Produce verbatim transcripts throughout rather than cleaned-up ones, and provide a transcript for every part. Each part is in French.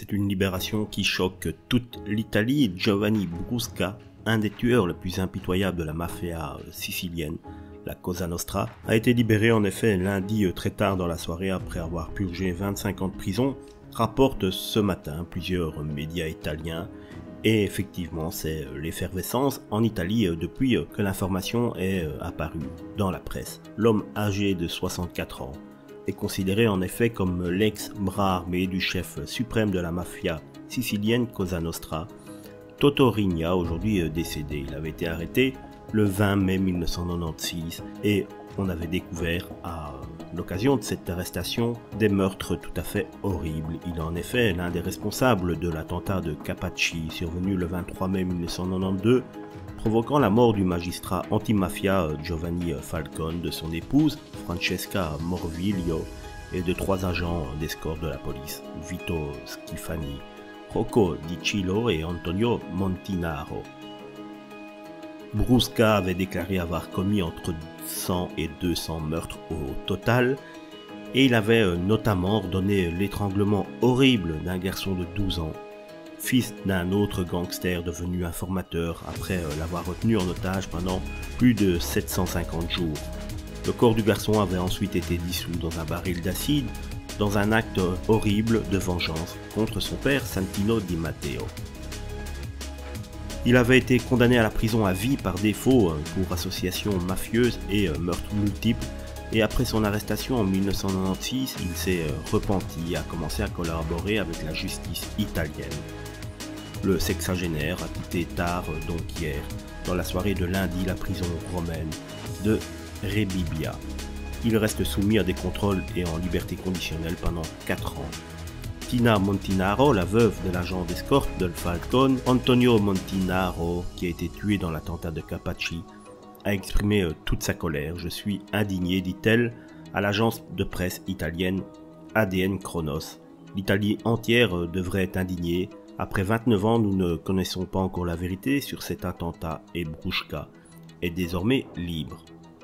c'est une libération qui choque toute l'Italie. Giovanni Brusca, un des tueurs les plus impitoyables de la mafia sicilienne, la Cosa Nostra, a été libéré en effet lundi très tard dans la soirée après avoir purgé vingt-cinq ans de prison, rapportent ce matin plusieurs médias italiens. Et effectivement, c'est l'effervescence en Italie depuis que l'information est apparue dans la presse. L'homme âgé de soixante-quatre ans est considéré en effet comme l'ex-bras armé du chef suprême de la mafia sicilienne Cosa Nostra, Toto Riina, aujourd'hui décédé. Il avait été arrêté le vingt mai mille neuf cent quatre-vingt-seize et on avait découvert à l'occasion de cette arrestation des meurtres tout à fait horribles. Il est en effet l'un des responsables de l'attentat de Capaci survenu le vingt-trois mai mille neuf cent quatre-vingt-douze, provoquant la mort du magistrat antimafia Giovanni Falcone, de son épouse Francesca Morvillo et de trois agents d'escorte de la police, Vito Schifani, Rocco Di Cillo et Antonio Montinaro. Brusca avait déclaré avoir commis entre cent et deux cents meurtres au total, et il avait notamment ordonné l'étranglement horrible d'un garçon de douze ans, fils d'un autre gangster devenu informateur après l'avoir retenu en otage pendant plus de sept cent cinquante jours. Le corps du garçon avait ensuite été dissous dans un baril d'acide dans un acte horrible de vengeance contre son père Santino Di Matteo. Il avait été condamné à la prison à vie par défaut pour association mafieuse et meurtre multiple, et après son arrestation en mille neuf cent quatre-vingt-seize, il s'est repenti et a commencé à collaborer avec la justice italienne. Le sexagénaire a quitté tard, donc hier, dans la soirée de lundi, la prison romaine de Rebibbia. Il reste soumis à des contrôles et en liberté conditionnelle pendant quatre ans. Tina Montinaro, la veuve de l'agent d'escorte de Falcone, Antonio Montinaro, qui a été tué dans l'attentat de Capaci, a exprimé toute sa colère. « Je suis indigné », dit-elle à l'agence de presse italienne A D N Kronos. L'Italie entière devrait être indignée. Après vingt-neuf ans, nous ne connaissons pas encore la vérité sur cet attentat et Brusca est désormais libre.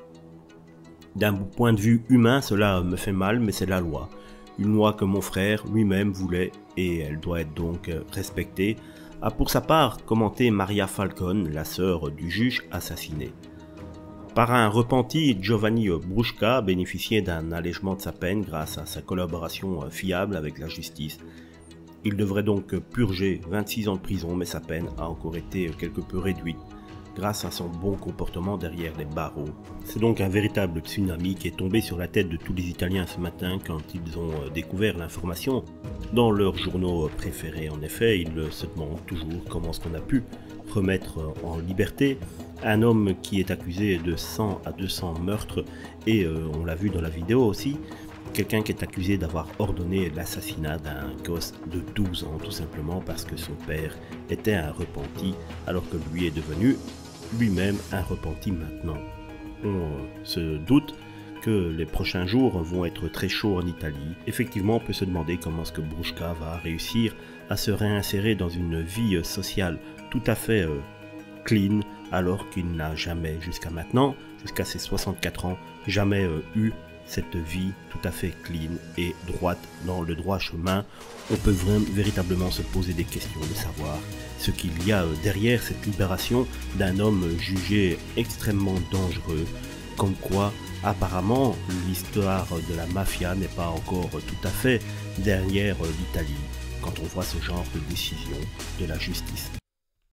D'un point de vue humain, cela me fait mal, mais c'est la loi. Une loi que mon frère lui-même voulait et elle doit être donc respectée, a pour sa part commenté Maria Falcone, la sœur du juge assassiné. Par un repenti, Giovanni Brusca bénéficiait d'un allègement de sa peine grâce à sa collaboration fiable avec la justice. Il devrait donc purger vingt-six ans de prison, mais sa peine a encore été quelque peu réduite grâce à son bon comportement derrière les barreaux. C'est donc un véritable tsunami qui est tombé sur la tête de tous les Italiens ce matin quand ils ont découvert l'information dans leurs journaux préférés. En effet, ils se demandent toujours comment est-ce qu'on a pu remettre en liberté un homme qui est accusé de cent à deux cents meurtres et euh, on l'a vu dans la vidéo aussi, quelqu'un qui est accusé d'avoir ordonné l'assassinat d'un gosse de douze ans tout simplement parce que son père était un repenti alors que lui est devenu lui-même un repenti maintenant. On se doute que les prochains jours vont être très chauds en Italie. Effectivement, on peut se demander comment est-ce que Brusca va réussir à se réinsérer dans une vie sociale tout à fait euh, clean, alors qu'il n'a jamais jusqu'à maintenant, jusqu'à ses soixante-quatre ans, jamais euh, eu cette vie tout à fait clean et droite dans le droit chemin. On peut vraiment, véritablement se poser des questions de savoir ce qu'il y a derrière cette libération d'un homme jugé extrêmement dangereux, comme quoi apparemment l'histoire de la mafia n'est pas encore tout à fait derrière l'Italie quand on voit ce genre de décision de la justice.